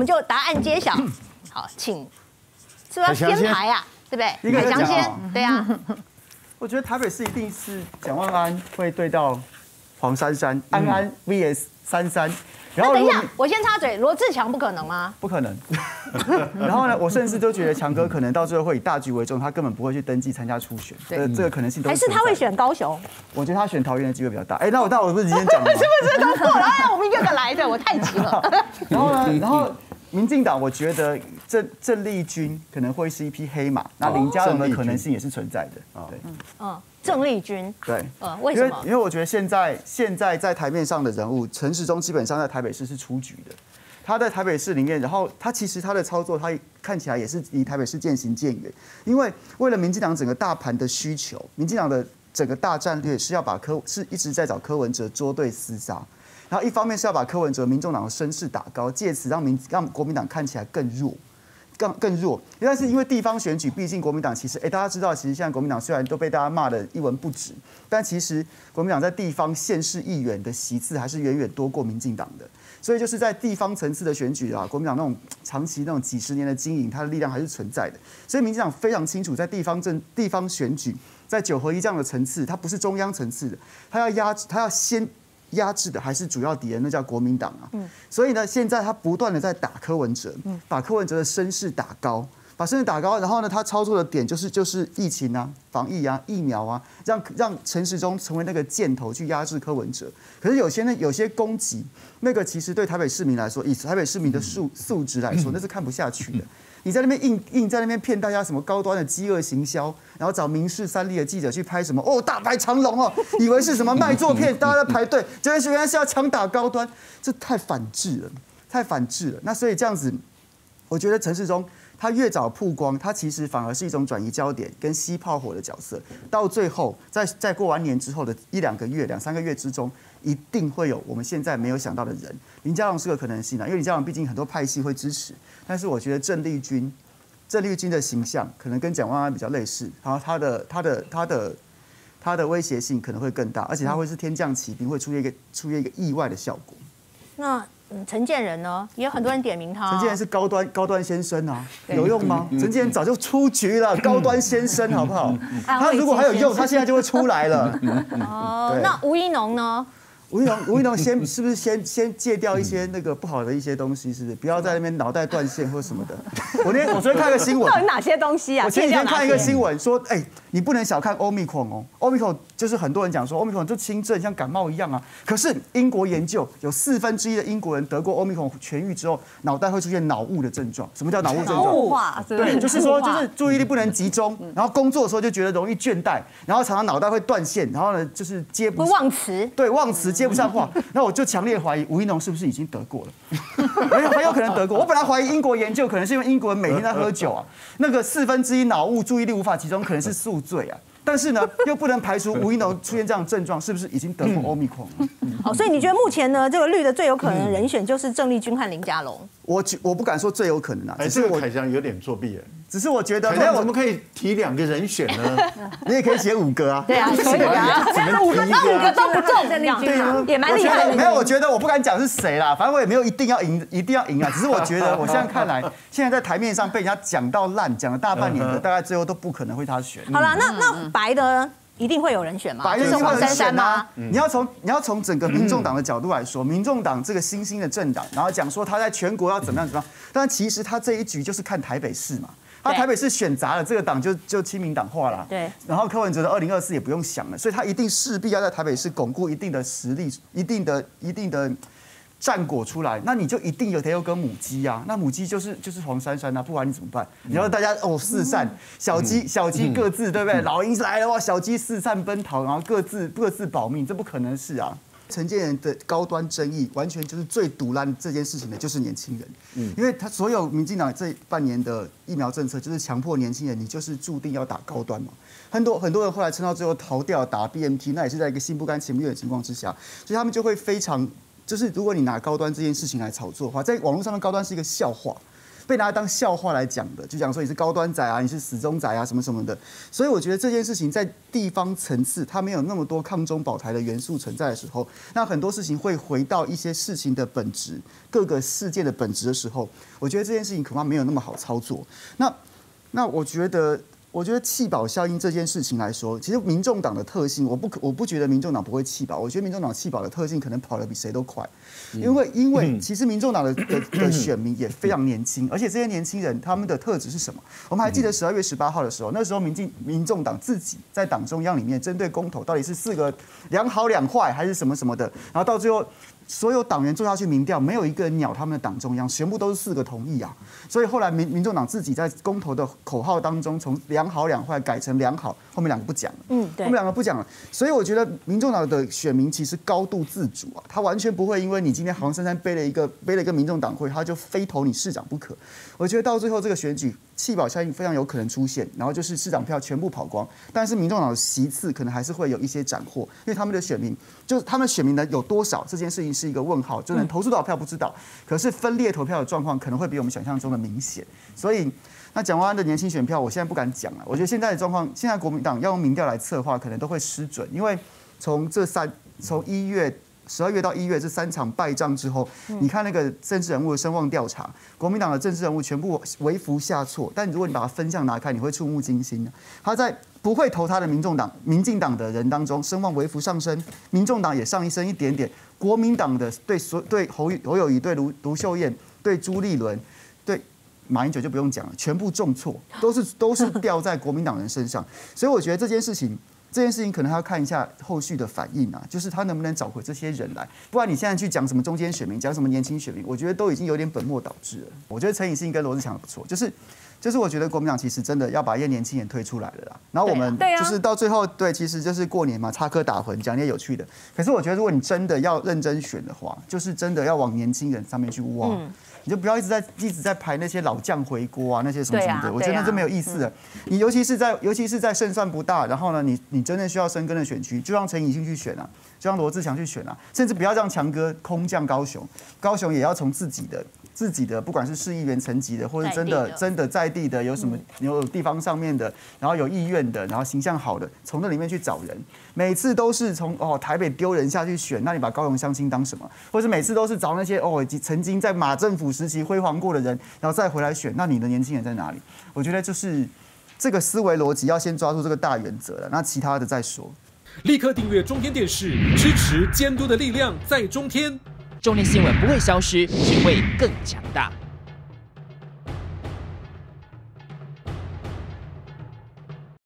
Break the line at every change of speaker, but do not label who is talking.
们就答案揭晓。好，请是不是要先排啊？对不对？海翔先，对啊。
我觉得台北市一定是蒋万安会对到黄珊珊，安安 VS 珊珊。然后
等一下，我先插嘴，罗志强不可能吗？
不可能。然后呢，我甚至都觉得强哥可能到最后会以大局为重，他根本不会去登记参加初选。这个可能性都
还是他会选高雄？我
觉得他选桃园的机会比较大。哎，那我不是今天讲了吗？
是不是都错了？哎，我们一个个来的，我太急了。
然后呢，然后民进党，我觉得郑丽君可能会是一匹黑马，那林佳龙的可能性也是存在的。对，
郑丽君，
对，
为什么？
因为我觉得现在在台面上的人物，陈时中基本上在台北市是出局的。他在台北市里面，然后他其实他的操作，他看起来也是离台北市渐行渐远。因为为了民进党整个大盘的需求，民进党的整个大战略是要把是一直在找柯文哲捉对厮杀。然后一方面是要把柯文哲、民众党的声势打高，借此让国民党看起来更弱。更弱，但是因为地方选举，毕竟国民党其实，大家知道，其实现在国民党虽然都被大家骂得一文不值，但其实国民党在地方县市议员的席次还是远远多过民进党的，所以就是在地方层次的选举啊，国民党那种长期那种几十年的经营，它的力量还是存在的，所以民进党非常清楚，在地方选举，在9合1这样的层次，它不是中央层次的，它要先压制的还是主要敌人，那叫国民党啊。所以呢，现在他不断的在打柯文哲，把柯文哲的声势打高，把声势打高，然后呢，他操作的点就是疫情啊、防疫啊、疫苗啊，让陈时中成为那个箭头去压制柯文哲。可是有些攻击，那个其实对台北市民来说，以台北市民的素质来说，那是看不下去的。你在那边硬在那边骗大家什么高端的饥饿行销，然后找民视3立的记者去拍什么大排长龙哦，以为是什么卖座片，大家在排队，结果原来是要强打高端，这太反智了。那所以这样子，我觉得陈时中他越早曝光，他其实反而是一种转移焦点跟吸炮火的角色。到最后，在过完年之后的1-2个月、2-3个月之中，一定会有我们现在没有想到的人。林佳龙是个可能性啊，因为林佳龙毕竟很多派系会支持。但是我觉得郑丽君的形象可能跟蒋万安比较类似，然后他的威胁性可能会更大，而且他会是天降奇兵，会出现一个意外的效果。
那陈建仁呢？也有很多人点名他。
陈建仁是高端先生啊，有用吗？陈建仁早就出局了，高端先生好不好？他如果还有用，他现在就会出来了。
那吴怡农呢？
吴怡农是不是先戒掉一些那个不好的一些东西，是不是？不要在那边脑袋断线或什么的。我昨天看个新闻，
到底哪些东西啊？
我前几天看一个新闻说，你不能小看欧米孔哦，欧米孔就是很多人讲说欧米孔就轻症，像感冒一样啊。可是英国研究有1/4的英国人得过欧米孔痊愈之后，脑袋会出现脑雾的症状。什么叫脑雾症状？
脑雾化，
对，就是说就是注意力不能集中，然后工作的时候就觉得容易倦怠，然后常常脑袋会断线，然后呢就是接不
会忘词，
对，忘词接不上话。那我就强烈怀疑吴怡农是不是已经得过了？很有可能得过。我本来怀疑英国研究可能是因为英国人每天在喝酒啊，那个1/4脑雾、注意力无法集中，可能是宿醉啊。但是呢，又不能排除吴怡农出现这样的症状，是不是已经得过欧米孔了？
好，所以你觉得目前呢，这个绿的最有可能的人选就是郑丽君和林佳龙？
我不敢说最有可能啊，
只是凯翔有点作弊了。
只是我觉得，
凯翔怎么可以提2个人选呢？
你也可以写5个啊。
对啊，可以啊，那5个都不中，这样也蛮厉害的。
没有，我觉得我不敢讲是谁啦，反正我也没有一定要赢啊。只是我觉得，我现在看来，现在在台面上被人家讲到烂，讲了大半年的，大概最后都不可能会他选。
好了，那白的一定会有人选吗？
白的就是黄珊珊吗？你要从整个民众党的角度来说，民众党这个新兴的政党，然后讲说他在全国要怎么样，但其实他这一局就是看台北市嘛。他台北市选砸了，这个党就亲民党化了。
对。
然后柯文哲的2024也不用想了，所以他一定势必要在台北市巩固一定的实力，一定的战果出来。那你就一定得有个母鸡啊，那母鸡就是黄珊珊啊，不然你怎么办？你要大家四散，小鸡各自对不对？老鹰来了哇，小鸡四散奔逃，然后各自保命，这不可能是啊。陈建仁的高端争议，完全就是最毒烂这件事情的，就是年轻人。因为他所有民进党这半年的疫苗政策，就是强迫年轻人，你就是注定要打高端嘛。很多人后来撑到最后逃掉打 BNT， 那也是在一个心不甘情不愿的情况之下，所以他们就会非常，就是如果你拿高端这件事情来炒作的话，在网络上面高端是一个笑话。 被拿来当笑话来讲的，就讲说你是高端仔啊，你是死忠仔啊，什么什么的。所以我觉得这件事情在地方层次，它没有那么多抗中保台的元素存在的时候，那很多事情会回到一些事情的本质、各个事件的本质的时候，我觉得这件事情恐怕没有那么好操作。那我觉得弃保效应这件事情来说，其实民众党的特性，我不觉得民众党不会弃保，我觉得民众党弃保的特性可能跑得比谁都快，因为其实民众党的选民也非常年轻，而且这些年轻人他们的特质是什么？我们还记得12月18号的时候，那时候民众党自己在党中央里面针对公投到底是4个2好2坏还是什么什么的，然后到最后。所有党员做下去民调，没有一个人鸟他们的党中央，全部都是4个同意啊。所以后来民众党自己在公投的口号当中，从2好2坏改成2好，后面2个不讲了。对，后面2个不讲了。所以我觉得民众党的选民其实高度自主啊，他完全不会因为你今天黄珊珊背了一个民众党徽，他就非投你市长不可。我觉得到最后这个选举弃保效应非常有可能出现，然后就是市长票全部跑光，但是民众党的席次可能还是会有一些斩获，因为他们的选民就是他们选民的有多少这件事情是一个问号，就能投出多少票不知道，可是分裂投票的状况可能会比我们想象中的明显，所以那蒋万安的年轻选票我现在不敢讲了，我觉得现在的状况，现在国民党要用民调来策划，可能都会失准，因为从12月到1月这3场败仗之后，你看那个政治人物的声望调查，国民党的政治人物全部微幅下挫。但如果你把它分项拿开，你会触目惊心。他在不会投他的民进党的人当中，声望微幅上升，民众党也上升一点点。国民党的对侯友宜、对卢秀燕、对朱立伦、对马英九就不用讲了，全部重挫，都是掉在国民党人身上。所以我觉得这件事情可能还要看一下后续的反应啊，就是他能不能找回这些人来，不然你现在去讲什么中间选民，讲什么年轻选民，我觉得都已经有点本末倒置了。我觉得陈以信跟罗志强不错，就是我觉得国民党其实真的要把一些年轻人推出来了啦。然后我们就是到最后，对，其实就是过年嘛，插科打诨，讲点有趣的。可是我觉得如果你真的要认真选的话，就是真的要往年轻人上面去挖。你就不要一直在排那些老将回锅啊，那些什么什么的，我觉得这没有意思的。你尤其是在胜算不大，然后呢，你真的需要深耕的选区，就让陈以信去选啊，就让罗志强去选啊，甚至不要让强哥空降高雄，高雄也要从自己的，不管是市议员层级的，或者真的在地的，有什么有地方上面的，然后有意愿的，然后形象好的，从那里面去找人。每次都是从台北丢人下去选，那你把高雄乡亲当什么？或者每次都是找那些曾经在马政府时期辉煌过的人，然后再回来选，那你的年轻人在哪里？我觉得就是这个思维逻辑要先抓住这个大原则了，那其他的再说。
立刻订阅中天电视，支持监督的力量在中天。
中天新闻不会消失，只会更强大。